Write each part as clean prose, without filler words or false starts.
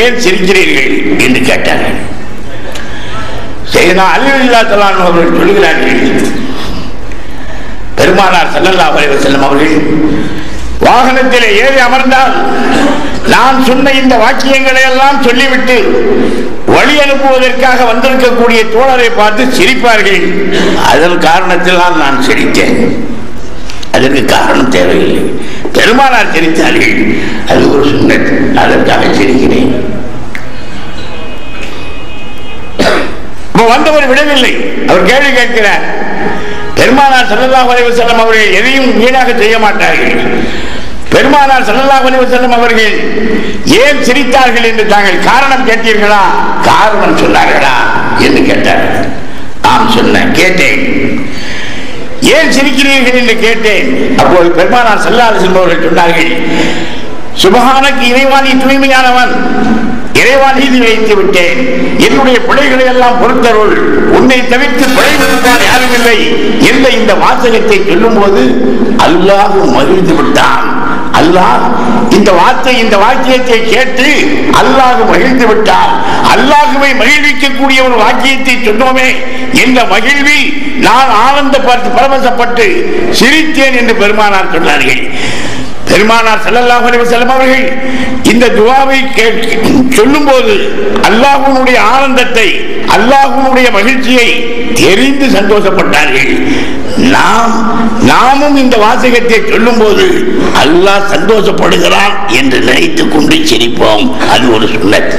ஏன் சிரிக்கிறீர்கள் என்று கேட்டார்கள். செய்தனா அலி ரலியல்லாஹு அன்ஹு அவர்கள் சொல்கிறார்கள், பெருமானார் ஸல்லல்லாஹு அலைஹி வஸல்லம் அவர்கள் வாகனத்திலே ஏறி அமர்ந்தால் நான் சொன்ன இந்த வாக்கியங்களை எல்லாம் சொல்லிவிட்டு வழி அனுப்புவதற்காக வந்திருக்கக்கூடிய தோழரை பார்த்து சிரிப்பார்கள். அதன் காரணத்தில் நான் சிரித்தேன். அதற்கு காரணம் தேவையில்லை, பெருமானார் சிரித்தார்கள், அது ஒரு சுன்னத், அதற்காக சிரிக்கிறேன். வந்தவர் விடவில்லை, அவர் கேள்வி கேட்கிறார். பெருமானார் ஸல்லல்லாஹு அலைஹி வஸல்லம் அவர்கள் எதையும் வீணாக செய்ய மாட்டார்கள். பெருமானார் ஸல்லல்லாஹு அலைஹி வஸல்லம் அவர்கள் ஏன் சிரித்தார்கள் என்று தாங்கள் காரணம் கேட்டீர்களா, காரணம் சொன்னார்களா என்று கேட்டார்கள். ஆம் சொன்னேன், கேட்டேன். ஏன் சிரிக்கிறீர்கள் என்று கேட்டேன். அப்போது பெருமானார் ஸல்லல்லாஹு அலைஹி வஸல்லம் அவர்கள் சொன்னார்கள், சுப்ஹானக இறைவான் நீ தூய்மையானவன், இறைவான் நீதி வைத்து விட்டேன், என்னுடைய பிழைகளை எல்லாம் பொறுத்தருள், உன்னை தவிர்த்து பிழைதான் யாரும் இல்லை என்ற இந்த வாசகத்தை சொல்லும் போது அல்லாஹ் மகிழ்ந்து விட்டான். அல்லாஹ் இந்த வாக்கியத்தை கேட்டு அல்லாஹ் மகிழ்ந்து விட்டான். அல்லாஹுவை மகிழ்விக்கக்கூடிய ஒரு வாக்கியத்தை சொன்னோமே என்ற மகிழ்வில் நான் ஆனந்த பரவசப்பட்டு சிரித்தேன் என்று பெருமானார் சொன்னார்கள். பெருமானார் ஸல்லல்லாஹு அலைஹி வஸல்லம் அவர்கள் இந்த துஆவை சொல்லும் போது அல்லாஹ்வுடைய ஆனந்தத்தை, அல்லாஹ்வுடைய மகிழ்ச்சியை தெரிந்து சந்தோஷப்பட்டார்கள். நாமும் இந்த வாசகத்தை சொல்லும் போது அல்லாஹ் சந்தோஷப்படுகிறான் என்று நினைத்துக் கொண்டு சிரிப்போம். அது ஒரு சுன்னத்.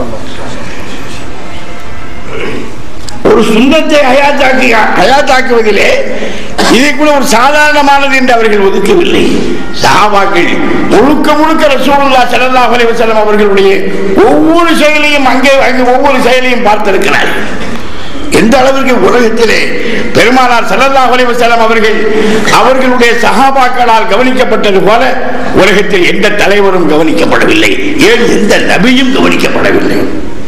ஒரு சுன்னத்தை ஹயாத்தாக்குவதிலே இதை கூட ஒரு சாதாரணமானது என்று அவர்கள் ஒதுக்கவில்லை. சஹாபாக்கள் முழுக்க ரசூலுல்லாஹி ஸல்லல்லாஹு அலைஹி வஸல்லம் அவர்களுடைய ஒவ்வொரு செயலையும் அங்கே ஒவ்வொரு செயலையும் பார்த்திருக்கிறார். எந்த அளவிற்கு உலகத்திலே பெருமானார் ஸல்லல்லாஹு அலைஹி வஸல்லம் அவர்களுடைய சஹாபாக்களால் கவனிக்கப்பட்டது போல உலகத்தில் எந்த தலைவரும் கவனிக்கப்படவில்லை, ஏன் எந்த நபியும் கவனிக்கப்படவில்லை.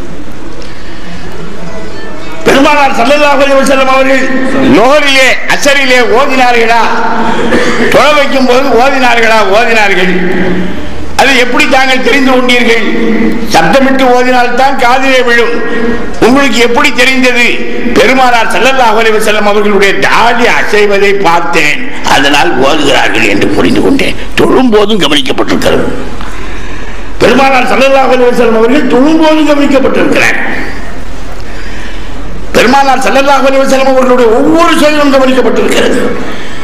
பெருமானார் ஸல்லல்லாஹு அலைஹி வஸல்லம் அவர்கள் லோஹரிலே அஸரிலே ஓதினார்களா, தொழ வைக்கும் போது ஓதினார்கள். அது எப்படி தாங்கள் தெரிந்து கொண்டீர்கள்? சப்தமிட்டு ஓதினால்தான் காதிலே விழும். உங்களுக்கு எப்படி தெரிந்தது? பெருமானார் ஸல்லல்லாஹு அலைஹி வஸல்லம் அவர்களுடைய தாடி அசைவதை பார்த்தேன், அதனால் ஓதுகிறார்கள் என்று புரிந்து கொண்டேன். தொழும் போதும் கவனிக்கப்பட்டிருக்கிறது. பெருமானார் ஸல்லல்லாஹு அலைஹி வஸல்லம் அவர்கள் தொழும் போதும் கவனிக்கப்பட்டிருக்கிறார். பெருமானார் ஸல்லல்லாஹு அலைஹி வஸல்லம் அவர்களுடைய ஒவ்வொரு செயலும் கவனிக்கப்பட்டிருக்கிறது.